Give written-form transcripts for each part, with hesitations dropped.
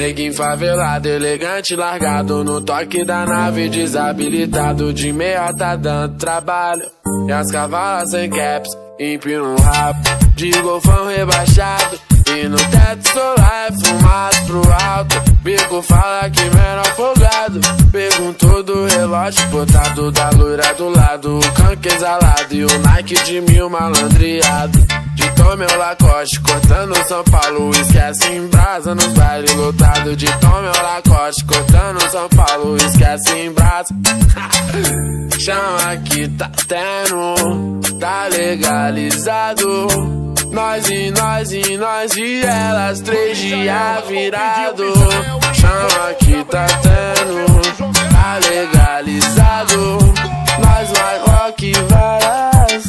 Neguinho favelado, elegante, largado no toque da nave, desabilitado de meia tá dando trabalho. E as cavalas sem caps, empina um rabo de golfão rebaixado. E no teto solar é fumado pro alto. Bico fala que menor folgado. Perguntou do relógio botado da loira do lado. O canque exalado e o Nike de 1000 malandreado. De tome o Lacoste, cortando São Paulo. Esquece em brasa nos bailes lotados. De tome o Lacoste, cortando São Paulo. Esquece em brasa. Chama que tá tendo, tá legalizado. Nós e elas 3 dias virado. Chama que tá tendo, tá legalizado. Nós vai rock várias.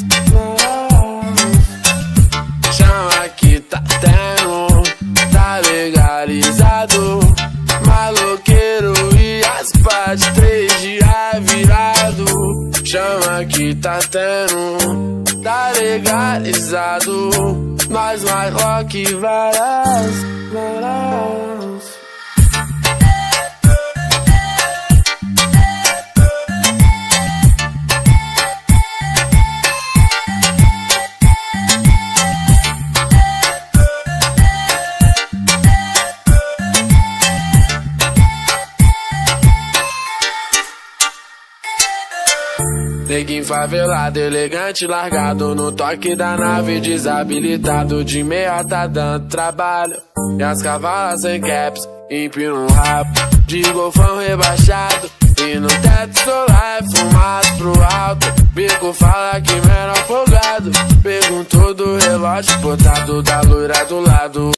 Chama que tá tendo, tá legalizado. Maloqueiro e as partes 3 dias virado. Chama que tá tendo, tá legalizado. Nós vai rock várias. Neguinho favelado, elegante, largado no toque da nave, desabilitado de meia tá dando trabalho. E as cavalas sem caps, empina um rabo de golfão rebaixado. E no teto solar é fumado pro alto. Bico fala que menor folgado. Perguntou do relógio botado da loira do lado.